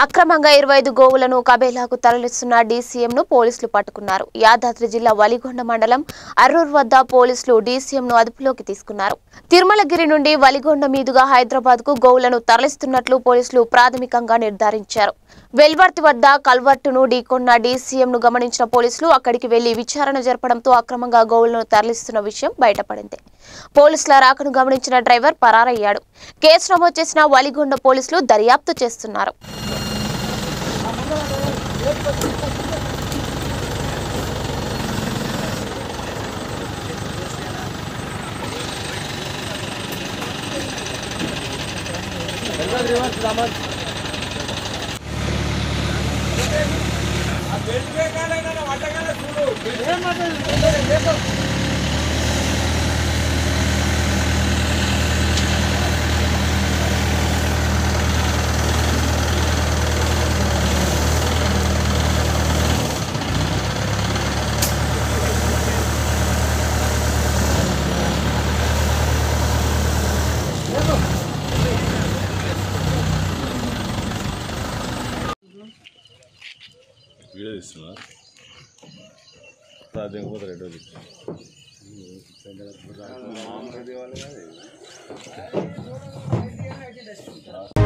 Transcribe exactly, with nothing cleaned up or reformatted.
అక్రమంగా ఇరవై ఐదు గోవులను కబేలాకు తరలిస్తున్న డీసీఎంను పోలీసులు పట్టుకున్నారు. యాదాద్రి జిల్లా వలిగొండ మండలం అర్రూర్ వద్ద పోలీసులు డీసీఎంను అదుపులోకి తీసుకున్నారు. తిరుమలగిరి నుండి వలిగొండ మీదుగా హైదరాబాద్కు గోవులను తరలిస్తున్నట్లు పోలీసులు ప్రాథమికంగా నిర్ధారించారు. వెల్వర్తి వద్ద కల్వర్టును ఢీకొన్న డీసీఎంను గమనించిన పోలీసులు అక్కడికి వెళ్లి విచారణ జరపడంతో అక్రమంగా గోవులను తరలిస్తున్న విషయం బయటపడింది. పోలీసుల రాకను గమనించిన డ్రైవర్ పరారయ్యాడు. కేసు నమోదు చేసిన వలిగొండ పోలీసులు దర్యాప్తు చేస్తున్నారు. వీడియో తీస్తున్నా సాధ్యంగా రెడీ